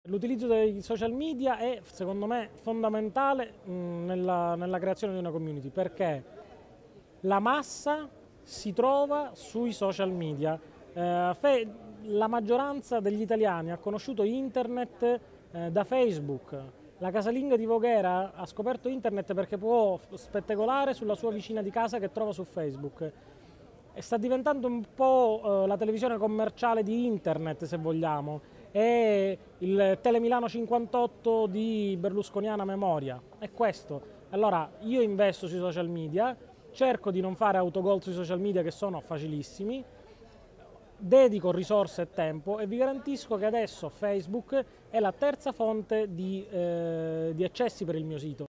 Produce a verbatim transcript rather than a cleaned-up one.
L'utilizzo dei social media è, secondo me, fondamentale mh, nella, nella creazione di una community, perché la massa si trova sui social media. Eh, fe- la maggioranza degli italiani ha conosciuto internet eh, da Facebook. La casalinga di Voghera ha scoperto internet perché può spettacolare sulla sua vicina di casa che trova su Facebook. E sta diventando un po' eh, la televisione commerciale di internet, se vogliamo. È il Telemilano cinquantotto di berlusconiana memoria. È questo. Allora, io investo sui social media, cerco di non fare autogol sui social media che sono facilissimi, dedico risorse e tempo e vi garantisco che adesso Facebook è la terza fonte di, eh, di accessi per il mio sito.